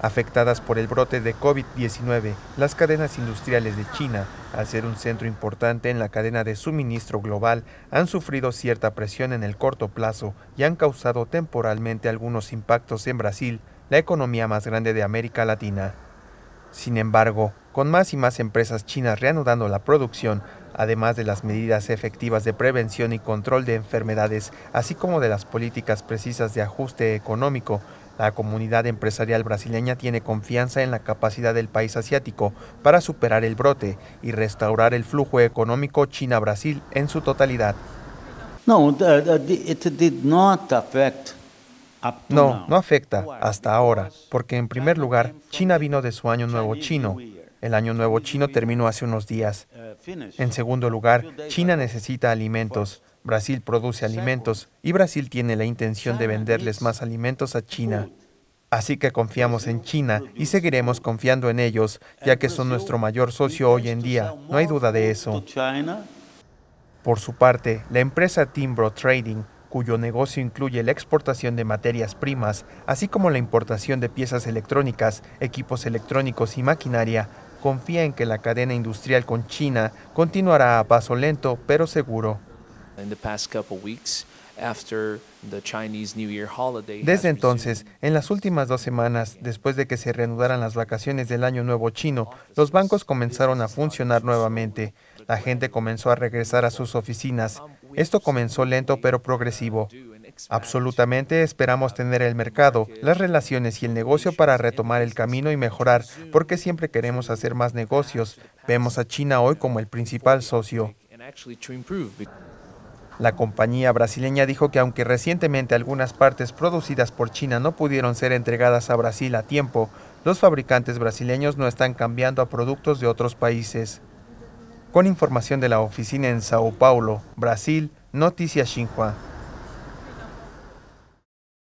Afectadas por el brote de COVID-19, las cadenas industriales de China, al ser un centro importante en la cadena de suministro global, han sufrido cierta presión en el corto plazo y han causado temporalmente algunos impactos en Brasil, la economía más grande de América Latina. Sin embargo, con más y más empresas chinas reanudando la producción, además de las medidas efectivas de prevención y control de enfermedades, así como de las políticas precisas de ajuste económico, la comunidad empresarial brasileña tiene confianza en la capacidad del país asiático para superar el brote y restaurar el flujo económico China-Brasil en su totalidad. No, it did not affect up to No, no now. afecta hasta ahora, porque en primer lugar, China vino de su Año Nuevo Chino. El Año Nuevo Chino terminó hace unos días. En segundo lugar, China necesita alimentos, Brasil produce alimentos y Brasil tiene la intención de venderles más alimentos a China. Así que confiamos en China y seguiremos confiando en ellos, ya que son nuestro mayor socio hoy en día, no hay duda de eso. Por su parte, la empresa Timbro Trading, cuyo negocio incluye la exportación de materias primas, así como la importación de piezas electrónicas, equipos electrónicos y maquinaria, confía en que la cadena industrial con China continuará a paso lento pero seguro. Desde entonces, en las últimas 2 semanas, después de que se reanudaran las vacaciones del Año Nuevo Chino, los bancos comenzaron a funcionar nuevamente. La gente comenzó a regresar a sus oficinas. Esto comenzó lento pero progresivo. Absolutamente esperamos tener el mercado, las relaciones y el negocio para retomar el camino y mejorar, porque siempre queremos hacer más negocios. Vemos a China hoy como el principal socio. La compañía brasileña dijo que aunque recientemente algunas partes producidas por China no pudieron ser entregadas a Brasil a tiempo, los fabricantes brasileños no están cambiando a productos de otros países. Con información de la oficina en Sao Paulo, Brasil, Noticias Xinhua.